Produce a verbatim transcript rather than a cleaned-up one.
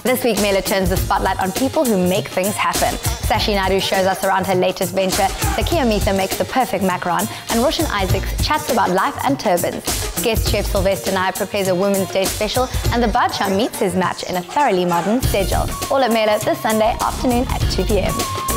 This week, Mela turns the spotlight on people who make things happen. Sashi Naidu shows us around her latest venture, Takia Mitha makes the perfect macaron, and Roshan Isaacs chats about life and turbans. Guest chef Sylvester Nair prepares a Women's Day special, and the Bacha meets his match in a thoroughly modern schedule. All at Mela this Sunday afternoon at two p m